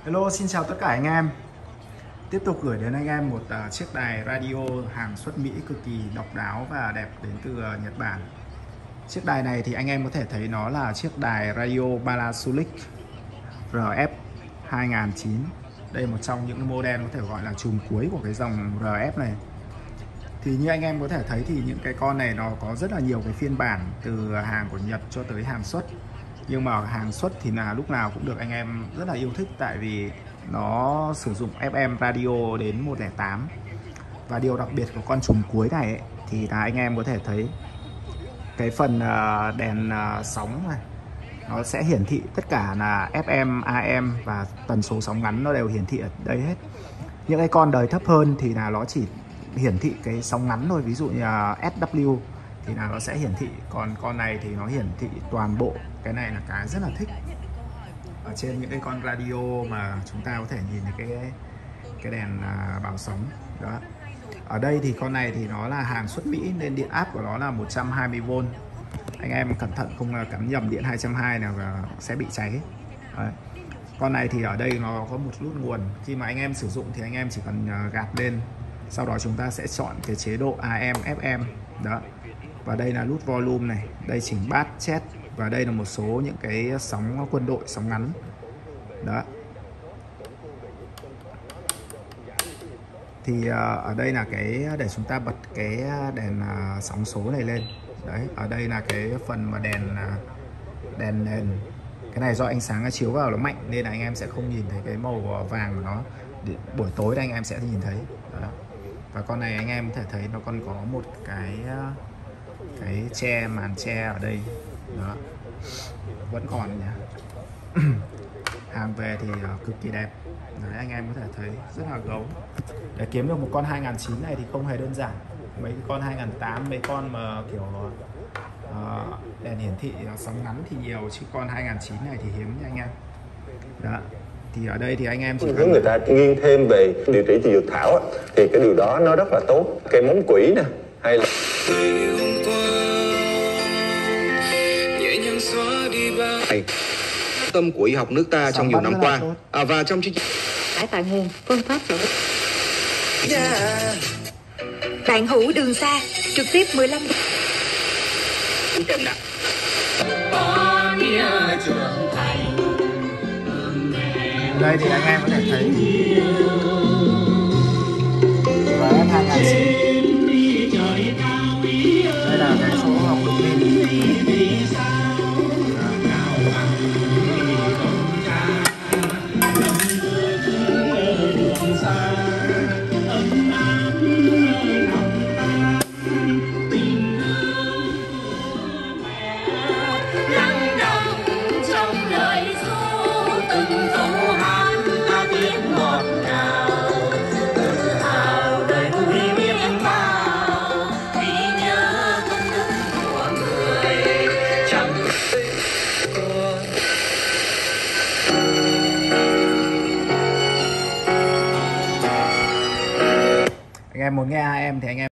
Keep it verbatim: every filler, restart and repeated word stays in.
Hello, xin chào tất cả anh em. Tiếp tục gửi đến anh em một uh, chiếc đài radio hàng xuất Mỹ cực kỳ độc đáo và đẹp đến từ uh, Nhật Bản. Chiếc đài này thì anh em có thể thấy nó là chiếc đài radio Panasonic R F hai nghìn chín. Đây là một trong những model có thể gọi là chùm cuối của cái dòng R F này. Thì như anh em có thể thấy thì những cái con này nó có rất là nhiều cái phiên bản từ hàng của Nhật cho tới hàng xuất. Nhưng mà hàng xuất thì là lúc nào cũng được anh em rất là yêu thích, tại vì nó sử dụng F M radio đến một không tám. Và điều đặc biệt của con chùm cuối này ấy, thì là anh em có thể thấy cái phần đèn sóng này nó sẽ hiển thị tất cả là F M, A M và tần số sóng ngắn nó đều hiển thị ở đây hết. Những cái con đời thấp hơn thì là nó chỉ hiển thị cái sóng ngắn thôi, ví dụ như là S W thì là nó sẽ hiển thị, còn con này thì nó hiển thị toàn bộ. Cái này là cái rất là thích ở trên những cái con radio mà chúng ta có thể nhìn thấy cái cái đèn báo sóng đó. Ở đây thì con này thì nó là hàng xuất Mỹ nên điện áp của nó là một trăm hai mươi vôn. Anh em cẩn thận không cắm nhầm điện hai trăm hai mươi nào và sẽ bị cháy. Đấy. Con này thì ở đây nó có một nút nguồn, khi mà anh em sử dụng thì anh em chỉ cần gạt lên, sau đó chúng ta sẽ chọn cái chế độ A M, F M đó. Và đây là nút volume này, đây chỉnh bass, chest, và đây là một số những cái sóng quân đội, sóng ngắn đó. Thì uh, ở đây là cái để chúng ta bật cái đèn uh, sóng số này lên. Đấy, ở đây là cái phần mà đèn uh, đèn nền. Cái này do ánh sáng chiếu vào nó mạnh nên là anh em sẽ không nhìn thấy cái màu vàng của nó. Để buổi tối đây anh em sẽ nhìn thấy đó. Và con này anh em có thể thấy nó còn có một cái cái che, màn che ở đây đó, vẫn còn nhỉ. Hàng về thì cực kỳ đẹp. Đấy, anh em có thể thấy rất là gấu. Để kiếm được một con hai nghìn chín này thì không hề đơn giản. Mấy con hai nghìn tám, mấy con mà kiểu uh, đèn hiển thị sóng ngắn thì nhiều, chứ con hai nghìn chín này thì hiếm nha anh em. Đó. Thì ở đây thì anh em chỉ nếu người ta nghiêng thêm về điều trị từ dược thảo thì cái điều đó nó rất là tốt. Cây móng quỷ nè, hay là tâm của y học nước ta trong nhiều năm qua à, và trong chương trình Cải tại nguồn phương pháp rồi. Bạn hữu đường xa trực tiếp mười lăm. Đây thì anh em có thể thấy R F hai nghìn chín. Đây là cái số học được pin. Anh em muốn nghe A M thì anh em